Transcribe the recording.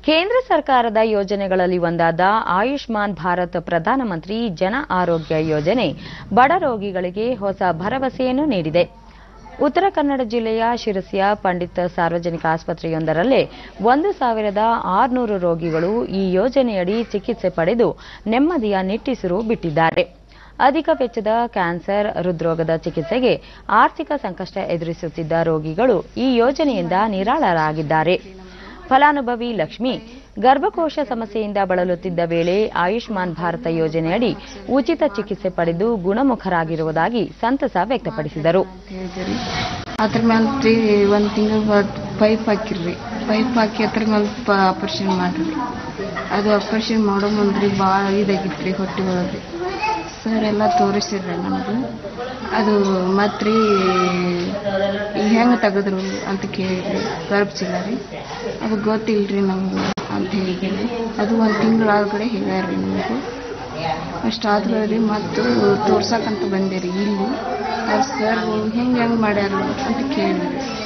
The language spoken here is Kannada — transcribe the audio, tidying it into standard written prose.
ಕೇಂದ್ರ ಸರ್ಕಾರದ ಯೋಜನೆಗಳಲ್ಲಿ ಒಂದಾದ ಆಯುಷ್ಮಾನ್ ಭಾರತ್ ಪ್ರಧಾನಮಂತ್ರಿ ಜನ ಆರೋಗ್ಯ ಯೋಜನೆ ಬಡ ರೋಗಿಗಳಿಗೆ ಹೊಸ ಭರವಸೆಯನ್ನು ನೀಡಿದೆ. ಉತ್ತರ ಕನ್ನಡ ಜಿಲ್ಲೆಯ ಶಿರಸಿಯ ಪಂಡಿತ್ ಸಾರ್ವಜನಿಕ ಆಸ್ಪತ್ರೆಯೊಂದರಲ್ಲೇ 1,600 ರೋಗಿಗಳು ಈ ಯೋಜನೆಯಡಿ ಚಿಕಿತ್ಸೆ ಪಡೆದು ನೆಮ್ಮದಿಯ ನಿಟ್ಟುಸಿರು ಬಿಟ್ಟಿದ್ದಾರೆ. ಅಧಿಕ ವೆಚ್ಚದ ಕ್ಯಾನ್ಸರ್, ಹೃದ್ರೋಗದ ಚಿಕಿತ್ಸೆಗೆ ಆರ್ಥಿಕ ಸಂಕಷ್ಟ ಎದುರಿಸುತ್ತಿದ್ದ ರೋಗಿಗಳು ಈ ಯೋಜನೆಯಿಂದ ನಿರಾಳರಾಗಿದ್ದಾರೆ. ಫಲಾನುಭವಿ ಲಕ್ಷ್ಮಿ ಗರ್ಭಕೋಶ ಸಮಸ್ಯೆಯಿಂದ ಬಳಲುತ್ತಿದ್ದ ವೇಳೆ ಆಯುಷ್ಮಾನ್ ಭಾರತ ಯೋಜನೆಯಡಿ ಉಚಿತ ಚಿಕಿತ್ಸೆ ಪಡೆದು ಗುಣಮುಖರಾಗಿರುವುದಾಗಿ ಸಂತಸ ವ್ಯಕ್ತಪಡಿಸಿದರು. ಅದ್ರ ಮೇಲೆ ಒಂದು ತಿಂಗಳು ಪೈಪ್ ಹಾಕಿರ್ರಿ, ಪೈಪ್ ಹಾಕಿ ಅದ್ರ ಮೇಲೆ ಆಪರೇಷನ್ ಮಾಡ್ರಿ. ಅದು ಆಪರೇಷನ್ ಮಾಡೋ ಮುಂದ್ರಿ ಭಾಳ ಇದಾಗಿತ್ತು ಹೊಟ್ಟೆ ಒಳಗೆ. ಸರ್ ಎಲ್ಲ ತೋರಿಸಿರ್ರಿ ನಮಗೂ. ಅದು ಮತ್ತು ಹೆಂಗೆ ತೆಗೆದ್ರು ಅಂತ ಕೇಳಿದ್ರಿ, ಗರ್ಭಚೀಲ ರೀ, ಅದು ಗೊತ್ತಿಲ್ಲರಿ ನಮಗೂ ಅಂತ ಹೇಳಿದ್ರಿ. ಅದು ಒಂದು ತಿಂಗಳಾದ್ಗಡೆ ಹೇಳ್ಯಾರ್ರಿ ನಮಗೂ. ಅಷ್ಟಾದ್ರಿ ಮತ್ತು ತೋರ್ಸಕ್ಕಂತ ಬಂದೆ ರೀ ಇಲ್ಲಿ. ಅವ್ರು ಸರ್ ಹೆಂಗೆ ಮಾಡ್ಯಾರ ಅಂತ ಕೇಳಿದ್ರಿ.